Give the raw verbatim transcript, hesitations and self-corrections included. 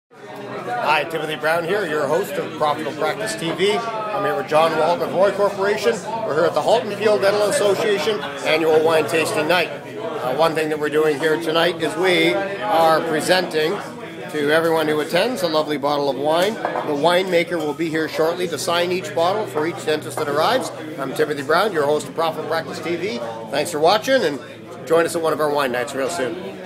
Hi, Timothy Brown here, your host of Profitable Practice T V. I'm here with John Walton of Roy Corporation. We're here at the Halton Dental Association Annual Wine Tasting Night. Uh, one thing that we're doing here tonight is we are presenting to everyone who attends a lovely bottle of wine. The winemaker will be here shortly to sign each bottle for each dentist that arrives. I'm Timothy Brown, your host of Profitable Practice T V. Thanks for watching, and join us at one of our wine nights real soon.